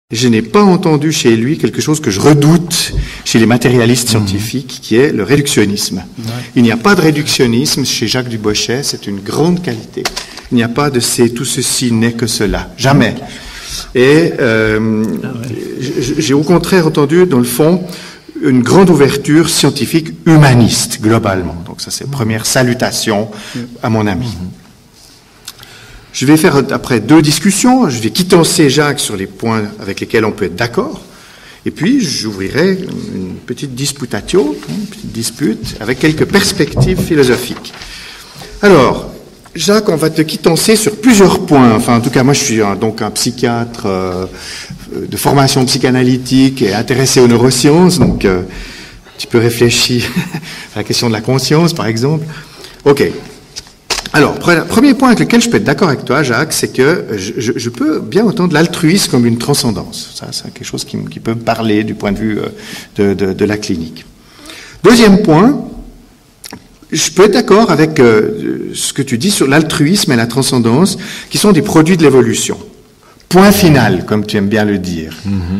Je n'ai pas entendu chez lui quelque chose que je redoute chez les matérialistes scientifiques, qui est le réductionnisme. Ouais. Il n'y a pas de réductionnisme chez Jacques Dubochet, c'est une grande qualité. Il n'y a pas de « tout ceci n'est que cela », jamais. Et j'ai au contraire entendu, dans le fond, une grande ouverture scientifique humaniste, globalement. Donc ça, c'est la première salutation à mon ami. Je vais faire après deux discussions. Je vais quittancer Jacques sur les points avec lesquels on peut être d'accord. Et puis, j'ouvrirai une petite disputatio, une petite dispute, avec quelques perspectives philosophiques. Alors, Jacques, on va te quittancer sur plusieurs points. Enfin, en tout cas, moi, je suis donc un psychiatre de formation psychanalytique et intéressé aux neurosciences. Donc, tu peux réfléchir à la question de la conscience, par exemple. OK. Alors, premier point avec lequel je peux être d'accord avec toi, Jacques, c'est que je peux bien entendre l'altruisme comme une transcendance. Ça, c'est quelque chose qui peut me parler du point de vue de la clinique. Deuxième point, je peux être d'accord avec ce que tu dis sur l'altruisme et la transcendance, qui sont des produits de l'évolution. Point final, comme tu aimes bien le dire.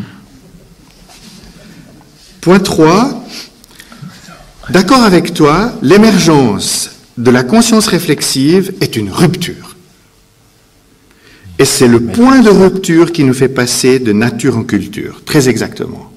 Point 3, d'accord avec toi, l'émergence de la conscience réflexive est une rupture. Et c'est le point de rupture qui nous fait passer de nature en culture, très exactement.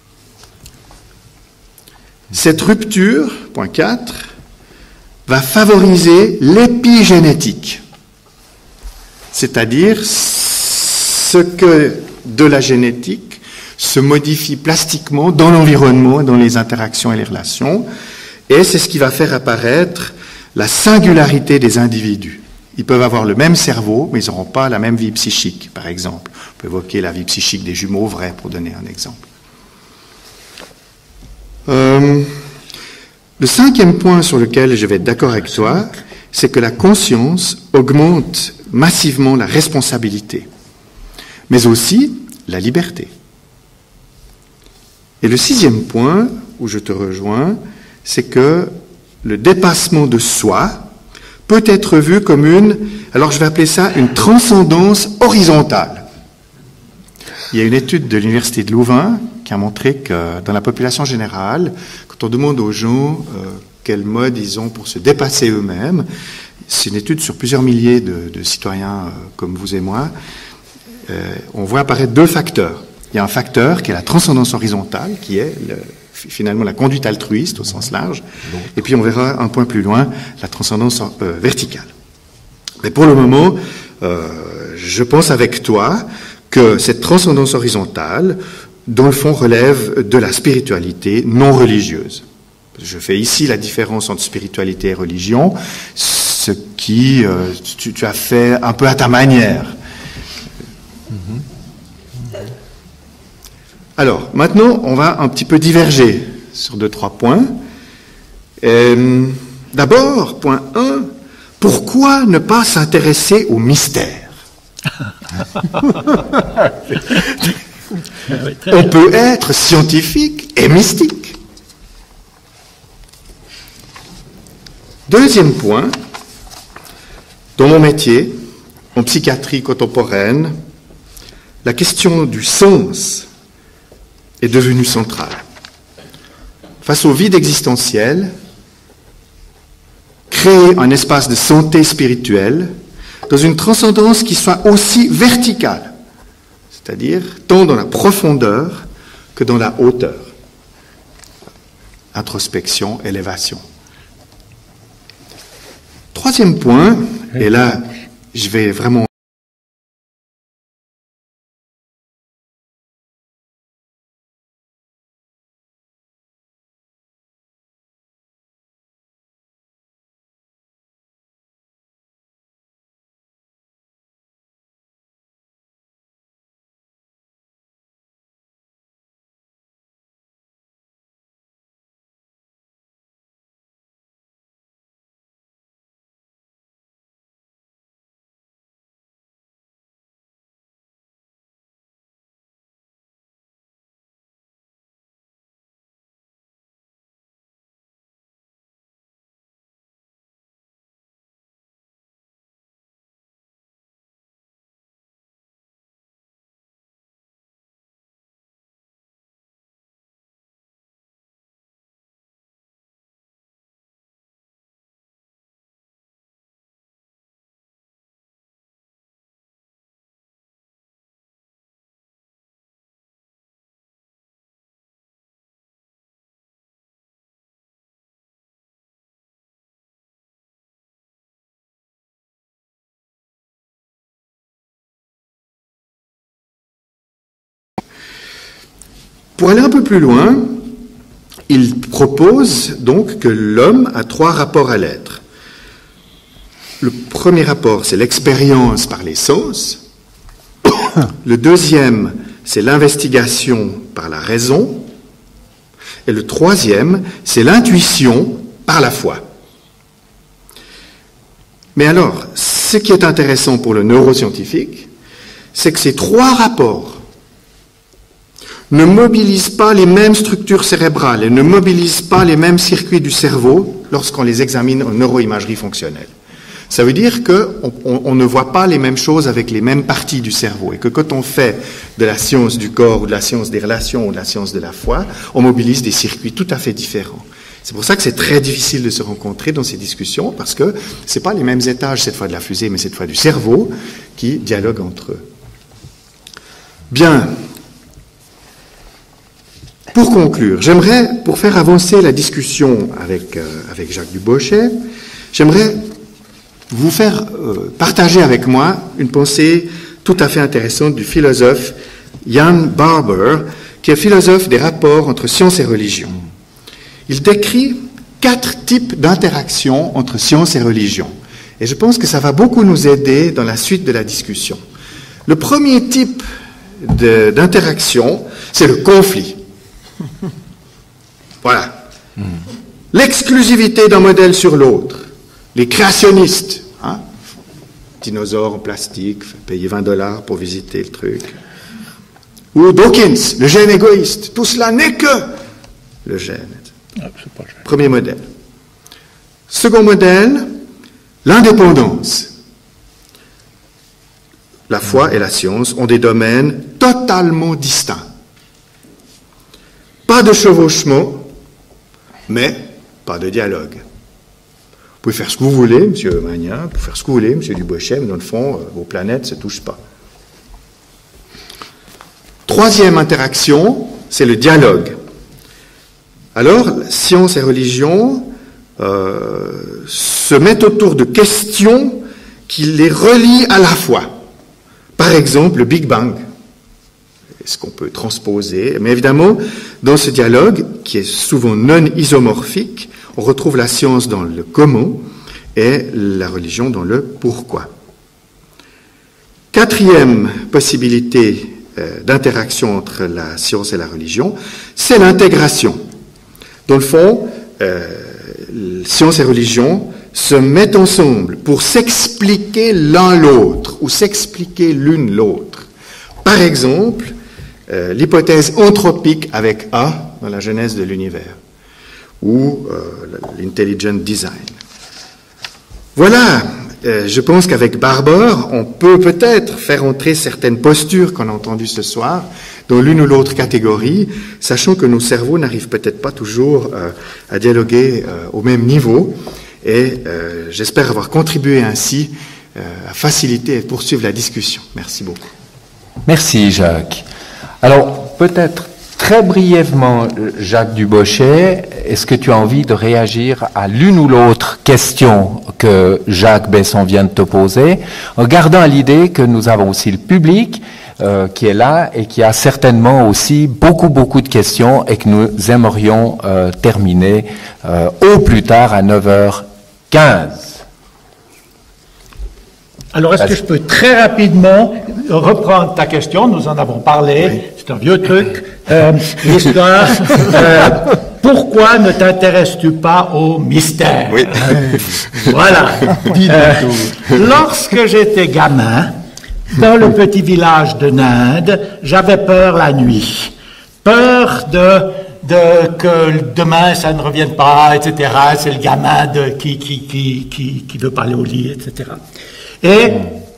Cette rupture, point 4, va favoriser l'épigénétique, c'est-à-dire ce que de la génétique se modifie plastiquement dans l'environnement, dans les interactions et les relations, et c'est ce qui va faire apparaître la singularité des individus. Ils peuvent avoir le même cerveau, mais ils n'auront pas la même vie psychique, par exemple. On peut évoquer la vie psychique des jumeaux vrais, pour donner un exemple. Le cinquième point sur lequel je vais être d'accord avec toi, c'est que la conscience augmente massivement la responsabilité, mais aussi la liberté. Et le sixième point, où je te rejoins, c'est que le dépassement de soi peut être vu comme alors je vais appeler ça une transcendance horizontale. Il y a une étude de l'Université de Louvain qui a montré que dans la population générale, quand on demande aux gens quel mode ils ont pour se dépasser eux-mêmes, c'est une étude sur plusieurs milliers de citoyens comme vous et moi, on voit apparaître deux facteurs. Il y a un facteur qui est la transcendance horizontale, qui est finalement la conduite altruiste au sens large, et puis on verra un point plus loin, la transcendance verticale. Mais pour le moment, je pense avec toi que cette transcendance horizontale, dans le fond, relève de la spiritualité non religieuse. Je fais ici la différence entre spiritualité et religion, ce qui tu as fait un peu à ta manière. Alors, maintenant, on va un petit peu diverger sur 2-3 points. D'abord, point 1, pourquoi ne pas s'intéresser au mystère? On peut être scientifique et mystique. Deuxième point, dans mon métier, en psychiatrie contemporaine, la question du sens est devenue centrale. Face au vide existentiel, créer un espace de santé spirituelle dans une transcendance qui soit aussi verticale, c'est-à-dire tant dans la profondeur que dans la hauteur. Introspection, élévation. Troisième point, et là, je vais vraiment Pour aller un peu plus loin, il propose donc que l'homme a 3 rapports à l'être. Le premier rapport, c'est l'expérience par les sens. Le deuxième, c'est l'investigation par la raison. Et le troisième, c'est l'intuition par la foi. Mais alors, ce qui est intéressant pour le neuroscientifique, c'est que ces 3 rapports ne mobilisent pas les mêmes structures cérébrales et ne mobilisent pas les mêmes circuits du cerveau lorsqu'on les examine en neuroimagerie fonctionnelle. Ça veut dire qu'on ne voit pas les mêmes choses avec les mêmes parties du cerveau et que quand on fait de la science du corps ou de la science des relations ou de la science de la foi, on mobilise des circuits tout à fait différents. C'est pour ça que c'est très difficile de se rencontrer dans ces discussions parce que c'est pas les mêmes étages cette fois de la fusée mais cette fois du cerveau qui dialoguent entre eux. Bien. Pour conclure, j'aimerais, pour faire avancer la discussion avec Jacques Dubochet, j'aimerais vous faire partager avec moi une pensée tout à fait intéressante du philosophe Jan Barber, qui est philosophe des rapports entre science et religion. Il décrit 4 types d'interactions entre science et religion. Et je pense que ça va beaucoup nous aider dans la suite de la discussion. Le premier type d'interaction, c'est le conflit. Voilà. L'exclusivité d'un modèle sur l'autre. Les créationnistes, dinosaures en plastique, payer $20 pour visiter le truc. Ou Dawkins, le gène égoïste. Tout cela n'est que le gène. Premier modèle. Second modèle, l'indépendance. La foi et la science ont des domaines totalement distincts. Pas de chevauchement, mais pas de dialogue. Vous pouvez faire ce que vous voulez, M. Magnin, vous pouvez faire ce que vous voulez, M. Dubochet, mais dans le fond, vos planètes ne se touchent pas. Troisième interaction, c'est le dialogue. Alors, science et religion se mettent autour de questions qui les relient à la foi. Par exemple, le Big Bang. Est-ce qu'on peut transposer? Mais évidemment, dans ce dialogue, qui est souvent non isomorphique, on retrouve la science dans le comment et la religion dans le pourquoi. Quatrième possibilité d'interaction entre la science et la religion, c'est l'intégration. Dans le fond, science et religion se mettent ensemble pour s'expliquer l'un l'autre ou s'expliquer l'une l'autre. Par exemple, l'hypothèse anthropique avec A dans la genèse de l'univers ou l'intelligent design. Voilà, je pense qu'avec Barber, on peut peut-être faire entrer certaines postures qu'on a entendues ce soir dans l'une ou l'autre catégorie, sachant que nos cerveaux n'arrivent peut-être pas toujours à dialoguer au même niveau, et j'espère avoir contribué ainsi à faciliter et poursuivre la discussion. Merci beaucoup. Merci Jacques. Alors peut-être très brièvement, Jacques Dubochet, est-ce que tu as envie de réagir à l'une ou l'autre question que Jacques Besson vient de te poser, en gardant à l'idée que nous avons aussi le public qui est là et qui a certainement aussi beaucoup de questions et que nous aimerions terminer au plus tard à 9h15. Alors, est-ce que je peux très rapidement reprendre ta question? Nous en avons parlé, oui. C'est un vieux truc. L'histoire, pourquoi ne t'intéresses-tu pas au mystère? Oui. Voilà. Lorsque j'étais gamin, dans le petit village de Ninde, j'avais peur la nuit. Peur que demain ça ne revienne pas, etc. C'est le gamin qui veut pas aller au lit, etc. Et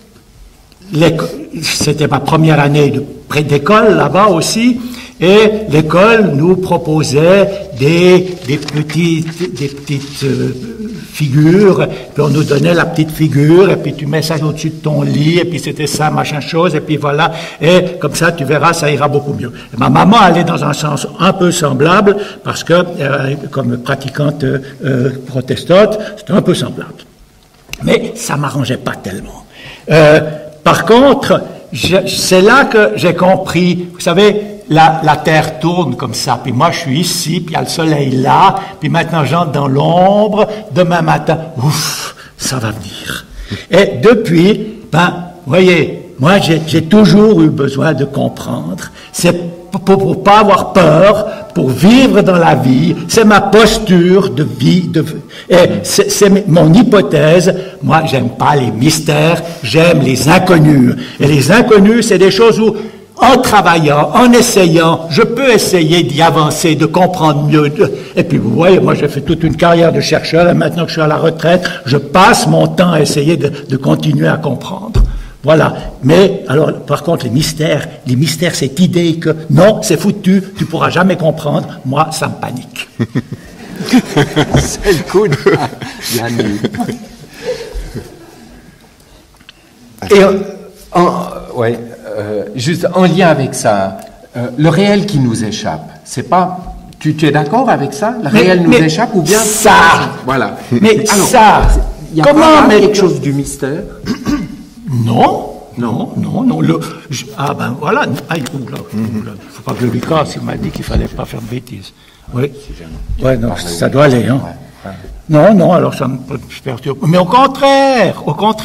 c'était ma première année d'école là-bas aussi, et l'école nous proposait des petites figures, puis on nous donnait la petite figure, et puis tu mets ça au-dessus de ton lit, et puis c'était ça, machin chose, et puis voilà, et comme ça, tu verras, ça ira beaucoup mieux. Et ma maman allait dans un sens un peu semblable, parce que, comme pratiquante protestante, c'était un peu semblable. Mais ça m'arrangeait pas tellement. Par contre, c'est là que j'ai compris, vous savez, la Terre tourne comme ça, puis moi je suis ici, puis il y a le soleil là, puis maintenant j'entre dans l'ombre, demain matin, ouf, ça va venir. Et depuis, voyez, moi j'ai toujours eu besoin de comprendre. C'est pour pas avoir peur, pour vivre dans la vie, c'est ma posture de vie, et c'est mon hypothèse. Moi, j'aime pas les mystères, j'aime les inconnus. Et les inconnus, c'est des choses où, en travaillant, en essayant, je peux essayer d'y avancer, de comprendre mieux. Et puis, vous voyez, moi, j'ai fait toute une carrière de chercheur, et maintenant que je suis à la retraite, je passe mon temps à essayer de continuer à comprendre. Voilà. Mais, alors, par contre, les mystères, cette idée que, non, c'est foutu, tu pourras jamais comprendre, moi, ça me panique. C'est le coup de Yannick. Et, juste en lien avec ça, le réel qui nous échappe, c'est pas... Tu es d'accord avec ça? Le réel nous échappe ou bien... Ça! Voilà. Mais alors, ça! Il y a comment quelque chose du mystère? Non. Voilà. Aïe, oula. Faut pas que je lui casse. Il m'a dit qu'il fallait pas faire de bêtises. Oui. Ouais, non, ça doit aller, hein. Ouais. Non, alors ça me perturbe. Mais au contraire,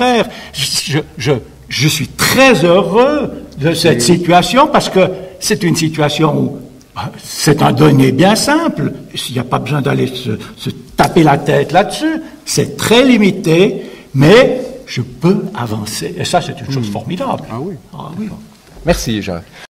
je suis très heureux de cette situation parce que c'est une situation où c'est un donné bien simple. Il n'y a pas besoin d'aller se taper la tête là-dessus. C'est très limité, mais je peux avancer. Et ça, c'est une chose formidable. Ah oui. Ah oui. Merci, Jacques.